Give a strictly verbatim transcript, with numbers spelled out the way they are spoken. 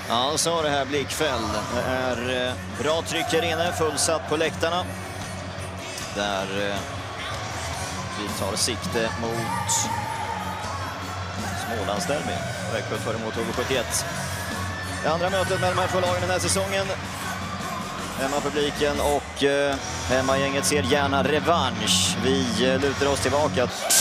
Ja, så har det här Blickfäll. Det är bra tryck här inne, fullsatt på läktarna. Där vi tar sikte mot Smålandsderby. Växjö för emot H V sjuttioett. Det andra mötet med de här två lagen den här säsongen. Hemmapubliken och hemmagänget ser gärna revansch. Vi lutar oss tillbaka.